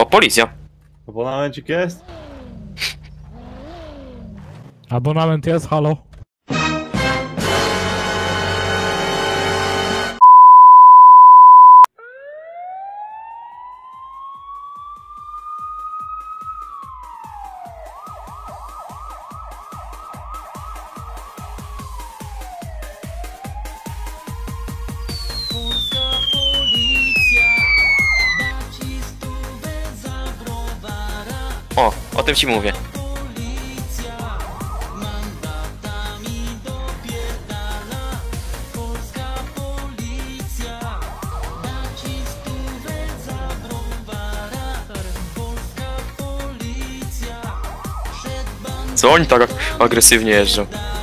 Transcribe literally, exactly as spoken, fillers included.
O, policja. Abonamencik jest? Abonament jest, halo? O, o tym ci mówię. Co oni tak agresywnie jeżdżą?